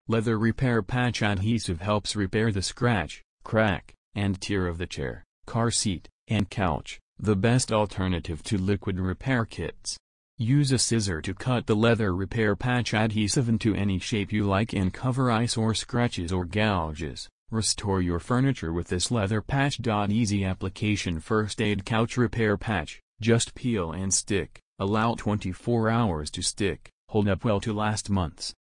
Leather Repair Patch Adhesive helps repair the scratch, crack, and tear of the chair, car seat, and couch, the best alternative to liquid repair kits. Use a scissor to cut the Leather Repair Patch Adhesive into any shape you like and cover eyesore scratches or gouges. Restore your furniture with this Leather Patch. Easy application. First aid couch repair patch. Just peel and stick. Allow 24 hours to stick. Hold up well to last months.